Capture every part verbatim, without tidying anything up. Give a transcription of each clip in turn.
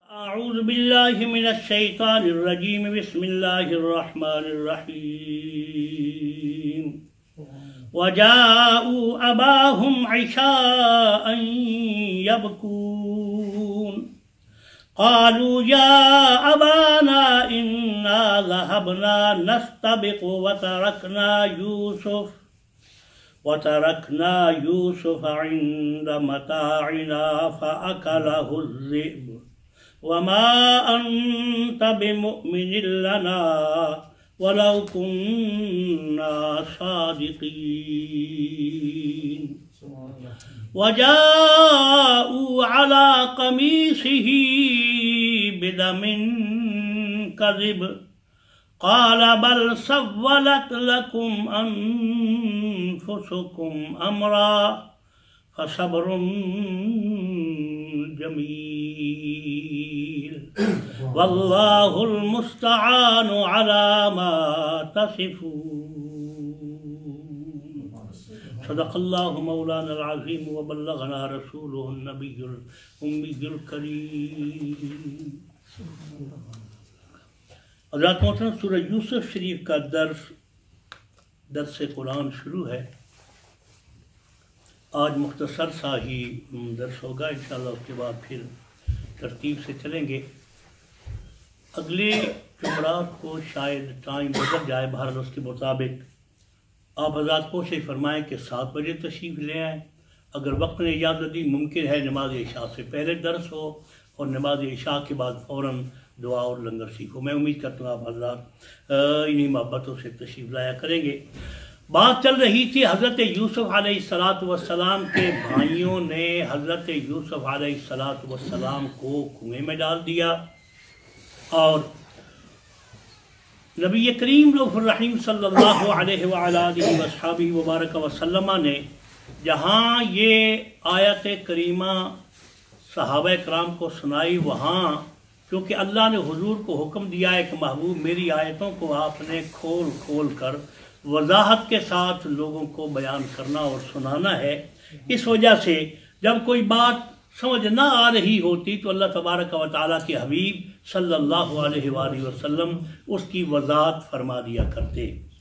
اعوذ باللہ من الشیطان الرجیم بسم اللہ الرحمن الرحیم وجاءوا اباهم عشاء يبكون قالوا يا ابانا انا ذهبنا نستبق وتركنا يوسف وتركنا يوسف عند متاعنا فأكله الذئب وما أنت بمؤمن لنا ولو كنا صادقين وجاءوا على قميصه بدم كذب قال بل سولت لكم أنفسكم أمرا فصبر جميل والله المستعان على ما تصفون صدق الله مولانا العظيم وبلغنا رسوله النبي الأمي الكريم. حضرات محترم، سورہ یوسف شریف کا درس درس قرآن شروع ہے. آج مختصر سا ہی درس ہوگا، انشاءاللہ اس کے بعد پھر ترتیب سے چلیں گے. اگلے جمعرات کو شاید ٹائم بدل جائے، بہرحال اس کے مطابق آپ حضرات کوشش فرمائیں کہ سات بجے تشریف لے آئیں. اگر وقت نے اجازت دی ممکن ہے نماز عشاء سے پہلے درس ہو اور نماز عشاء کے بعد فوراً دعا اور لنگر سیکھو. میں امید کرتا ہوں آپ حضرات انہی محبتوں سے تشریف لایا کریں گے. بات چل رہی تھی حضرت یوسف علیہ الصلاۃ والسلام کے بھائیوں نے حضرت یوسف علیہ الصلاۃ والسلام کو کنویں میں ڈال دیا، اور نبی کریم رؤوف الرحیم صلی اللہ علیہ وآلہ وصحبہ وبارک وسلم نے جہاں یہ آیت کریمہ صحابہ کرام کو سنائی، وہاں کیونکہ اللہ نے حضور کو حکم دیا ہے کہ محبوب میری آیتوں کو آپ نے کھول کھول کر وضاحت کے ساتھ لوگوں کو بیان کرنا اور سنانا ہے، اس وجہ سے جب کوئی بات سمجھ نہ آ رہی ہوتی تو اللہ تبارک و تعالیٰ کے حبیب صلی اللہ علیہ وآلہ وسلم اس کی وضاحت فرما دیا کرتے.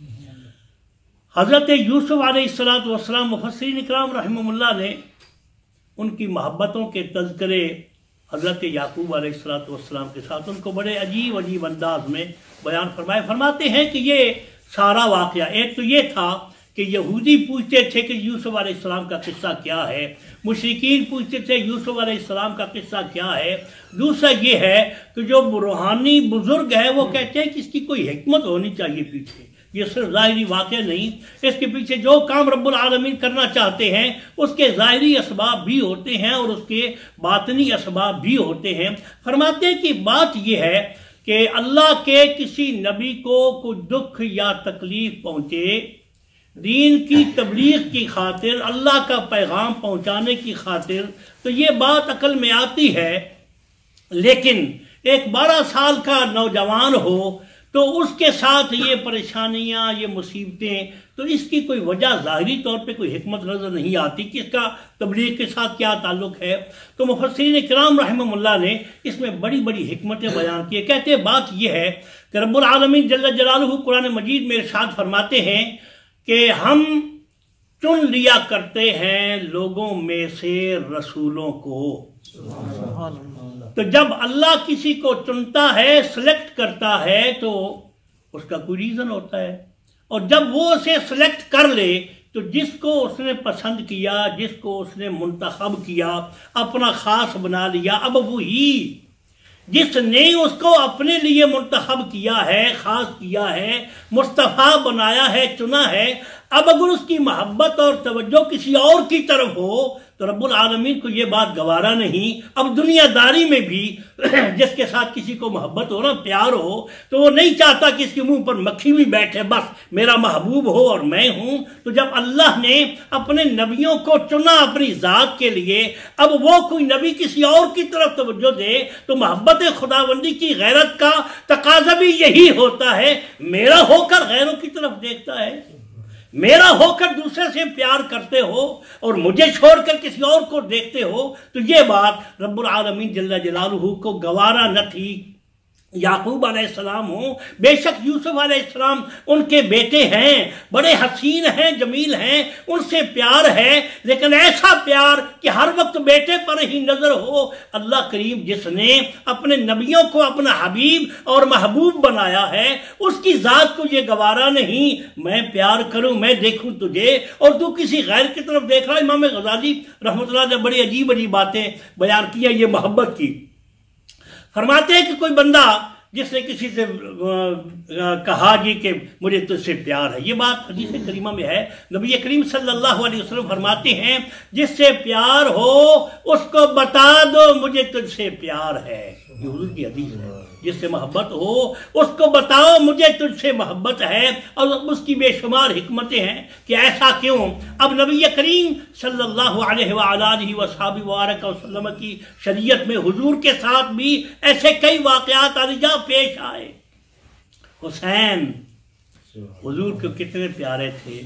حضرت یوسف علیہ الصلاۃ والسلام مفسرین اکرام رحمہ اللہ نے ان کی محبتوں کے تذکرے حضرت یعقوب علیہ الصلاۃ والسلام کے ساتھ ان کو بڑے عجیب عجیب انداز میں بیان فرمائے. فرماتے ہیں کہ یہ سارا واقعہ، ایک تو یہ تھا کہ یہودی پوچھتے تھے کہ یوسف علیہ السلام کا قصہ کیا ہے، مشرکین پوچھتے تھے یوسف علیہ السلام کا قصہ کیا ہے. دوسرا یہ ہے کہ جو روحانی بزرگ ہے وہ کہتے ہیں کہ اس کی کوئی حکمت ہونی چاہیے پیچھے، یہ صرف ظاہری واقعہ نہیں، اس کے پیچھے جو کام رب العالمین کرنا چاہتے ہیں اس کے ظاہری اسباب بھی ہوتے ہیں اور اس کے باطنی اسباب بھی ہوتے ہیں. فرماتے ہیں کہ بات یہ ہے کہ اللہ کے کسی نبی کو کوئی دکھ یا تکلیف پہنچے، دین کی تبلیغ کی خاطر، اللہ کا پیغام پہنچانے کی خاطر، تو یہ بات عقل میں آتی ہے. لیکن ایک بارہ سال کا نوجوان ہو تو اس کے ساتھ یہ پریشانیاں، یہ مصیبتیں، تو اس کی کوئی وجہ ظاہری طور پہ کوئی حکمت نظر نہیں آتی کہ اس کا تبلیغ کے ساتھ کیا تعلق ہے. تو مفسرین کرام رحمہ اللہ نے اس میں بڑی بڑی حکمتیں بیان کی. کہتے ہیں بات یہ ہے کہ رب العالمین جل جلالہ قرآن مجید میں ارشاد فرماتے ہیں کہ ہم چن لیا کرتے ہیں لوگوں میں سے رسولوں کو. تو جب اللہ کسی کو چنتا ہے، سلیکٹ کرتا ہے، تو اس کا کوئی ریزن ہوتا ہے، اور جب وہ اسے سلیکٹ کر لے تو جس کو اس نے پسند کیا، جس کو اس نے منتخب کیا، اپنا خاص بنا لیا، اب وہی جس نے اس کو اپنے لیے منتخب کیا ہے، خاص کیا ہے، مصطفیٰ بنایا ہے، چنا ہے، اب اگر اس کی محبت اور توجہ کسی اور کی طرف ہو تو رب العالمین کو یہ بات گوارا نہیں. اب دنیا داری میں بھی جس کے ساتھ کسی کو محبت ہو نا، پیار ہو، تو وہ نہیں چاہتا کہ اس کے منہ پر مکھی بھی بیٹھے، بس میرا محبوب ہو اور میں ہوں. تو جب اللہ نے اپنے نبیوں کو چنا اپنی ذات کے لیے، اب وہ کوئی نبی کسی اور کی طرف توجہ دے تو محبت خداوندی کی غیرت کا تقاضا بھی یہی ہوتا ہے، میرا ہو کر غیروں کی طرف دیکھتا ہے. میرا ہو کر دوسرے سے پیار کرتے ہو اور مجھے چھوڑ کر کسی اور کو دیکھتے ہو، تو یہ بات رب العالمین جل جلالہ کو گوارا نہ تھی۔ یعقوب علیہ السلام ہوں، بے شک یوسف علیہ السلام ان کے بیٹے ہیں، بڑے حسین ہیں، جمیل ہیں، ان سے پیار ہے، لیکن ایسا پیار کہ ہر وقت بیٹے پر ہی نظر ہو۔ اللہ کریم جس نے اپنے نبیوں کو اپنا حبیب اور محبوب بنایا ہے، اس کی ذات کو یہ گوارا نہیں میں پیار کروں، میں دیکھوں تجھے اور تو کسی غیر کی طرف دیکھ رہا۔ امام غزالی رحمۃ اللہ نے بڑی عجیب عجیب باتیں بیان کی ہیں یہ محبت کی۔ فرماتے ہیں کہ کوئی بندہ جس نے کسی سے کہا جی کہ مجھے تجھ سے پیار ہے، یہ بات حدیث کریمہ میں ہے، نبی کریم صلی اللہ علیہ وسلم فرماتے ہیں جس سے پیار ہو اس کو بتا دو مجھے تجھ سے پیار ہے، یہ حضور کی حدیث ہے۔ جس سے محبت ہو اس کو بتاؤ مجھے تجھ سے محبت ہے، اور اس کی بے شمار حکمتیں ہیں کہ ایسا کیوں۔ اب نبی کریم صلی اللہ علیہ وآلہ وصحبہ وبارک وسلم کی شریعت میں حضور کے ساتھ بھی ایسے کئی واقعات عالیہ پیش آئے۔ حسین حضور کو کتنے پیارے تھے،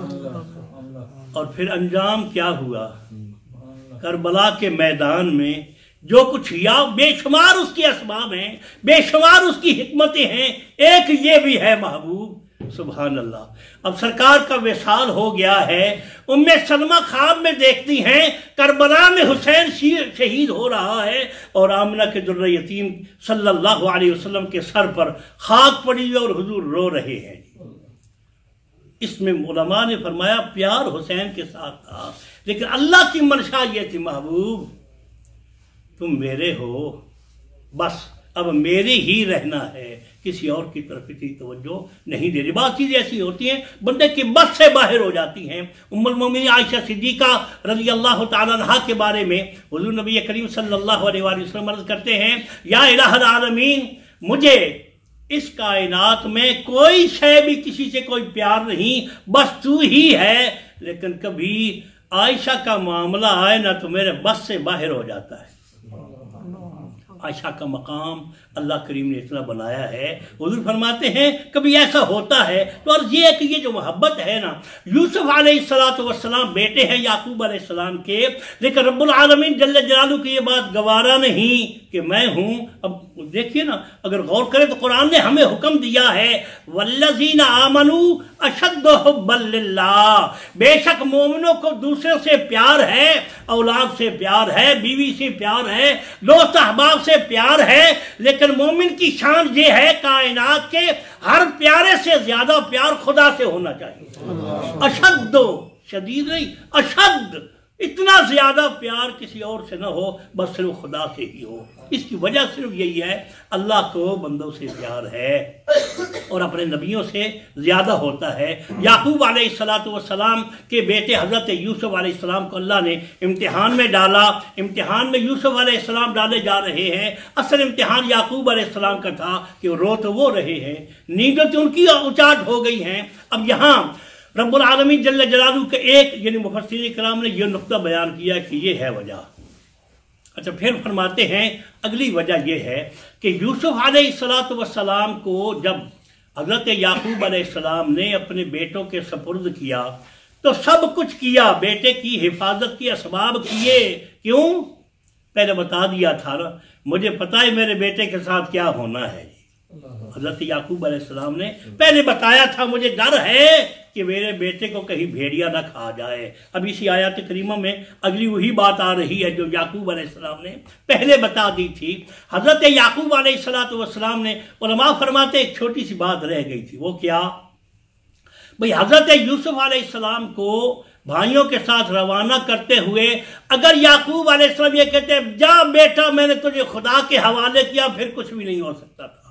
اور پھر انجام کیا ہوا؟ کربلا کے میدان میں جو کچھ یا بے شمار اس کے اسباب ہیں، بے شمار اس کی حکمتیں ہیں، ایک یہ بھی ہے محبوب۔ سبحان اللہ۔ اب سرکار کا وصال ہو گیا ہے، ام سلمہ خواب میں دیکھتی ہیں کربلا میں حسین شہید ہو رہا ہے، اور آمنہ کے در یتیم صلی اللہ علیہ وسلم کے سر پر خاک پڑی اور حضور رو رہے ہیں۔ اس میں علماء نے فرمایا پیار حسین کے ساتھ تھا، لیکن اللہ کی منشا یہ تھی محبوب تم میرے ہو، بس اب میرے ہی رہنا ہے، کسی اور کی طرف اتنی توجہ نہیں دے رہی۔ بعض چیزیں ایسی ہوتی ہیں بندے کی بس سے باہر ہو جاتی ہیں۔ ام المومنین عائشہ صدیقہ رضی اللہ تعالیٰ عنہا کے بارے میں حضور نبی کریم صلی اللہ علیہ وآلہ وسلم عرض کرتے ہیں یا الہ العالمین، مجھے اس کائنات میں کوئی شے بھی کسی سے کوئی پیار نہیں، بس تو ہی ہے، لیکن کبھی عائشہ کا معاملہ آئے نا تو میرے بس سے باہر ہو جاتا ہے۔ عائشہ کا مقام اللہ کریم نے اتنا بنایا ہے، حضور فرماتے ہیں کبھی ایسا ہوتا ہے تو عرض یہ ہے کہ یہ جو محبت ہے نا، یوسف علیہ السلام بیٹے ہیں یعقوب علیہ السلام کے، لیکن رب العالمین جل جلالہ کی یہ بات گوارا نہیں کہ میں ہوں۔ اب دیکھیے نا، اگر غور کریں تو قرآن نے ہمیں حکم دیا ہے والذین آمنوا اشد حبا للہ، بے شک مومنوں کو دوسرے سے پیار ہے، اولاد سے پیار ہے، بیوی سے پیار ہے، دوست احباب سے پیار ہے، لیکن مومن کی شان یہ ہے کائنات کے ہر پیارے سے زیادہ پیار خدا سے ہونا چاہیے۔ اشد، شدید نہیں، اشد، اتنا زیادہ پیار کسی اور سے نہ ہو، بس صرف خدا سے ہی ہو۔ اس کی وجہ صرف یہی ہے اللہ کو بندوں سے پیار ہے اور اپنے نبیوں سے زیادہ ہوتا ہے۔ یعقوب علیہ السلام کے بیٹے حضرت یوسف علیہ السلام کو اللہ نے امتحان میں ڈالا، امتحان میں یوسف علیہ السلام ڈالے جا رہے ہیں۔ اصل امتحان یعقوب علیہ السلام کا تھا کہ رو تو وہ رہے ہیں، نیندیں تو ان کی اچاٹ ہو گئی ہیں۔ اب یہاں رب العالمین جل جلالہ کے ایک یعنی مفسرین کرام نے یہ نقطہ بیان کیا کہ یہ ہے وجہ۔ اچھا پھر فرماتے ہیں اگلی وجہ یہ ہے کہ یوسف علیہ السلام کو جب حضرت یعقوب علیہ السلام نے اپنے بیٹوں کے سپرد کیا تو سب کچھ کیا، بیٹے کی حفاظت کی اسباب کیے، کیوں؟ پہلے بتا دیا تھا نا، مجھے پتا ہے میرے بیٹے کے ساتھ کیا ہونا ہے۔ حضرت یعقوب علیہ السلام نے پہلے بتایا تھا مجھے ڈر ہے کہ میرے بیٹے کو کہیں بھیڑیا نہ کھا جائے۔ اب اسی آیات کریمہ میں اگلی وہی بات آ رہی ہے جو یعقوب علیہ السلام نے پہلے بتا دی تھی۔ حضرت یعقوب علیہ السلام نے، علماء فرماتے ایک چھوٹی سی بات رہ گئی تھی، وہ کیا؟ بھئی حضرت یوسف علیہ السلام کو بھائیوں کے ساتھ روانہ کرتے ہوئے اگر یعقوب علیہ السلام یہ کہتے جا بیٹا میں نے تجھے خدا کے حوالے کیا، پھر کچھ بھی نہیں ہو سکتا تھا۔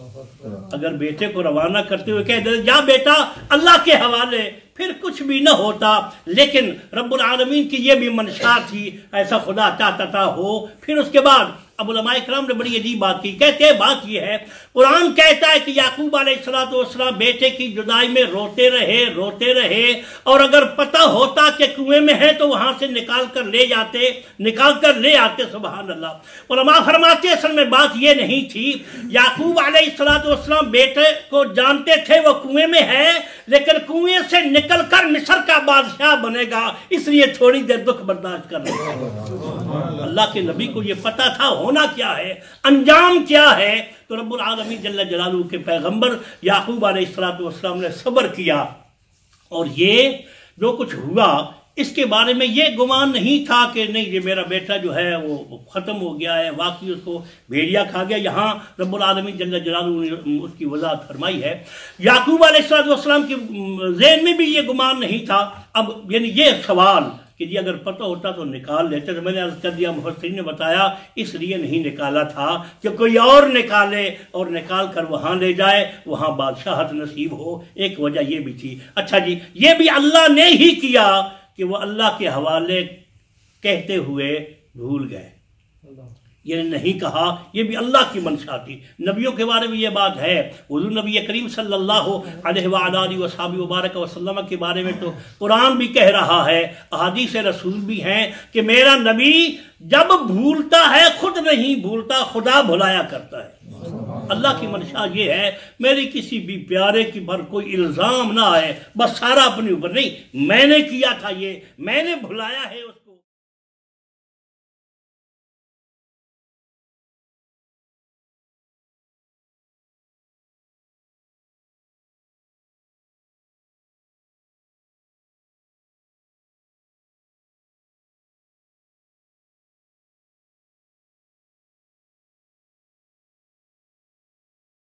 اگر بیٹے کو روانہ کرتے ہوئے کہہ دے جا بیٹا اللہ کے حوالے، پھر کچھ بھی نہ ہوتا۔ لیکن رب العالمین کی یہ بھی منشا تھی، ایسا خدا چاہتا تھا ہو۔ پھر اس کے بعد اب علماء کرام نے بڑی عجیب بات کی، کہتے ہیں بات یہ ہے، قرآن کہتا ہے کہ یعقوب علیہ السلام بیٹے کی جدائی میں روتے رہے روتے رہے اور اگر پتہ ہوتا کہ کنویں میں ہے تو وہاں سے نکال کر لے جاتے نکال کر لے آتے۔ سبحان اللہ۔ علماء فرماتے اصل میں بات یہ نہیں تھی، یعقوب علیہ السلام بیٹے کو جانتے تھے وہ کنویں میں ہے، لیکن کنویں سے نکل کر مصر کا بادشاہ بنے گا، اس لیے تھوڑی دیر دکھ برداشت کر رہے ہیں۔ اللہ کے نبی کو یہ پتہ تھا ہونا کیا ہے، انجام کیا ہے، تو رب العالمین جل جلالہ کے پیغمبر یعقوب علیہ السلام نے صبر کیا، اور یہ جو کچھ ہوا اس کے بارے میں یہ گمان نہیں تھا کہ نہیں یہ میرا بیٹا جو ہے وہ ختم ہو گیا ہے، واقعی اس کو بھیڑیا کھا گیا۔ یہاں رب العالمین جل جلالہ نے اس کی وضاحت فرمائی ہے۔ یعقوب علیہ السلام کے ذہن میں بھی یہ گمان نہیں تھا۔ اب یعنی یہ سوال کہ جی اگر پتہ ہوتا تو نکال لیتے، تو میں نے عرض کر دیا، مفسرین نے بتایا اس لیے نہیں نکالا تھا کہ کوئی اور نکالے اور نکال کر وہاں لے جائے، وہاں بادشاہت نصیب ہو، ایک وجہ یہ بھی تھی۔ اچھا جی، یہ بھی اللہ نے ہی کیا کہ وہ اللہ کے حوالے کہتے ہوئے بھول گئے، یہ نہیں کہا، یہ بھی اللہ کی منشا تھی۔ نبیوں کے بارے میں یہ بات ہے، حضور نبی کریم صلی اللہ علیہ وآلہ وصحبہ وبارک وسلم کے بارے میں تو قرآن بھی کہہ رہا ہے، احادیث رسول بھی ہیں کہ میرا نبی جب بھولتا ہے خود نہیں بھولتا، خدا بھلایا کرتا ہے۔ اللہ کی منشا یہ ہے میری کسی بھی پیارے کی پر کوئی الزام نہ آئے، بس سارا اپنے اوپر، نہیں میں نے کیا تھا، یہ میں نے بھلایا ہے اس